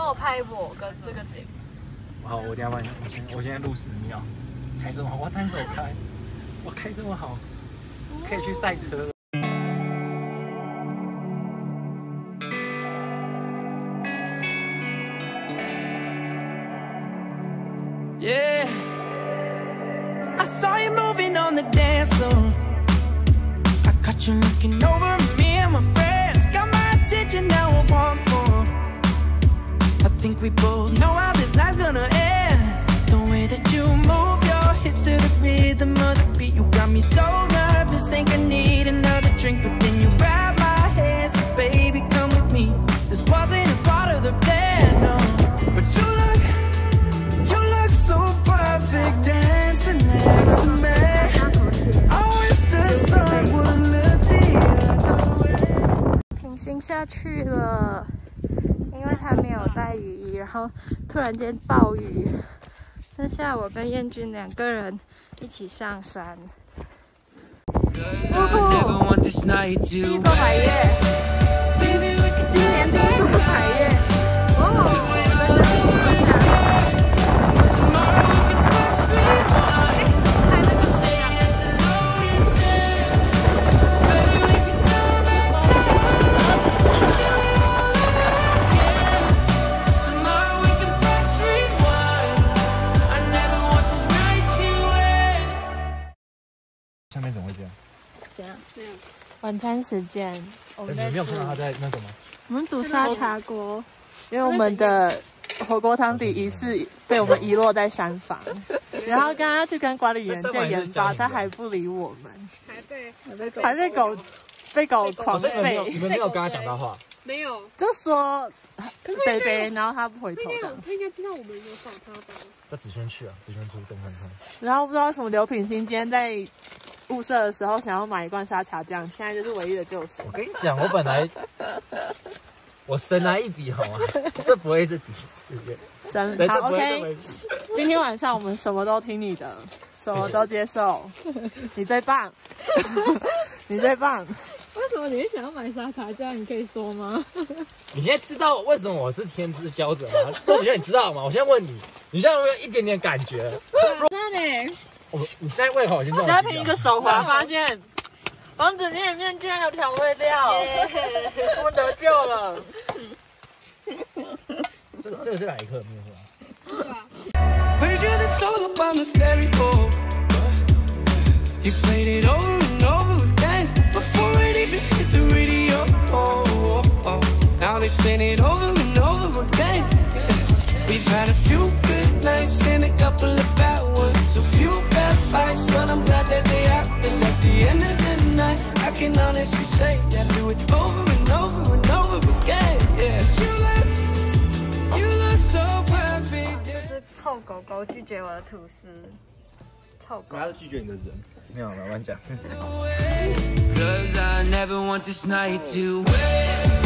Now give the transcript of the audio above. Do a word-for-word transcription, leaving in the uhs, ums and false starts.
帮我拍我跟这个景。 好，我等下帮你，我先我现在录十秒。开这么好，我单手开，我开这么好，可以去赛车了。 Yeah, I saw you moving on the dance floor. I caught you looking over at me and my friends. Got my attention, now I want more. I think we both know how this night's gonna end. The way that you move your hips to the rhythm of the beat, you got me so nervous, think I need another drink. But then you grab my hand, so baby, come with me. This wasn't a part of the plan, no. But you look, you look so perfect dancing next to me. I wish the sun would look the other way. 平行下去了，因为他没有带雨衣，然后突然间暴雨，剩下我跟彦君两个人一起上山。呜呼！第一座百岳，今年第一座百岳，哦！ 下面怎么会这样？ 怎样？这样。晚餐时间，我们在你没有看到他在那个吗？ 我们煮沙茶锅， 因为我们的火锅汤底疑似被我们遗落在山房，然后刚刚去跟管理员借盐巴，他还不理我们， 还被还被狗被狗狂吠。 你们没有跟他讲到话？ 没有， 就说北北，然后他不回头这样。 他应该知道我们有找他吧？ 叫子轩去啊，子轩出动看看。 然后不知道为什么刘品欣今天在物色的时候想要买一罐沙茶酱，现在就是唯一的救手。 我跟你讲，我本来我神来一笔好吗？这不会是第一次。 神好 ，OK。今天晚上我们什么都听你的，什么都接受，你最棒，你最棒。 为什么你会想要买沙茶酱？你可以说吗？ 你现在知道为什么我是天之骄者吗？我觉得你知道吗？我现在问你，你现在有没有一点点感觉？ 那呢？ 我你现在胃口已经这么现在凭一个手环发现，王子面里面居然有调味料，我们得救了。 这个这个是哪一克面是吧？ 对啊。 Played you the song up on the stereo. You played it over and over again before it even hit the radio. Oh, oh, oh. Now they spin it over and over again. Yeah. We've had a few good nights and a couple of bad ones, a few bad fights, but I'm glad that they happened. At the end of the night, I can honestly say I do it over and over and over again. Yeah. You look, you look so perfect. 是臭狗狗拒绝我的吐司，臭狗。 他是拒绝你的人。没有，慢慢讲。 Cause I never want this night to end.